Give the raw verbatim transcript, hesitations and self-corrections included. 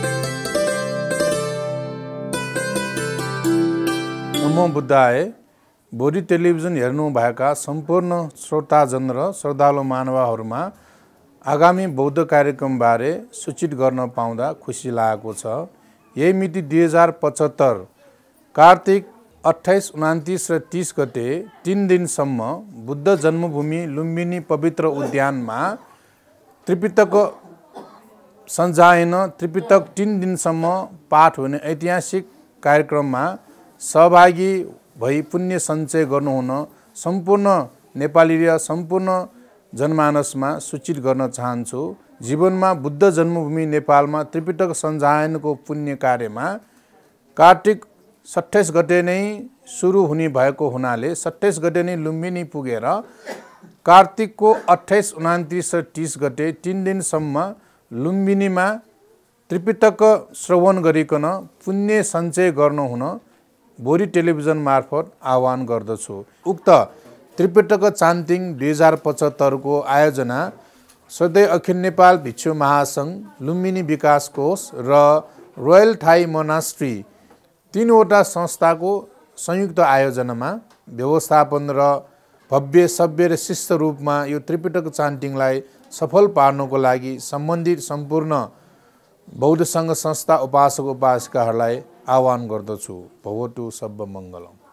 नमो बुद्धाय। Bodhi television हेर्नुभएका सम्पूर्ण श्रोताजन र श्रद्धालु मानवहरूमा आगामी बौद्ध कार्यक्रमबारे सूचित गर्न पाउँदा खुसी लागेको छ। यही मिति दुई हजार पचहत्तर कार्तिक अट्ठाइस उनातिस र तीस गते तीन दिनसम्म बुद्ध जन्मभूमि लुम्बिनी पवित्र उद्यानमा त्रिपिटक सञ्जायन त्रिपिटक तीन दिनसम्म पाठ हुने ऐतिहासिक कार्यक्रममा सहभागी भई पुण्य सञ्चय गर्नुहुन सम्पूर्ण नेपाली र सम्पूर्ण जनमानसमा सूचित गर्न चाहन्छु। जीवनमा बुद्ध जन्मभूमि नेपालमा त्रिपिटक सञ्जायनको पुण्य कार्यमा कार्तिक सत्ताइस गते नै सुरु हुने भएको हुनाले सत्ताइस गते नै लुम्बिनी पुगेर कार्तिकको अट्ठाइस उनातिस र तीस गते तीन दिनसम्म लुम्बिनीमा त्रिपिटक श्रवण गरिकन पुण्य सञ्चय गर्नुहुन बोधी टेलिभिजन मार्फत आह्वान गर्दछु। उक्त त्रिपिटक चान्टिङ दुई हजार पचहत्तरको आयोजना सधैँ अखिल नेपाल भिक्षु महासङ्घ, लुम्बिनी विकास कोष र रोयल थाई मोनास्ट्री तीनवटा संस्थाको संयुक्त आयोजनामा व्यवस्थापन र भव्य सभ्य र शिष्ट रूपमा यो त्रिपिटक चान्टिङलाई सफल पार्नको लागि सम्बन्धित सम्पूर्ण बौद्ध सङ्घ संस्था उपासक उपासिकाहरूलाई आह्वान गर्दछु। भवतु सब मङ्गलम।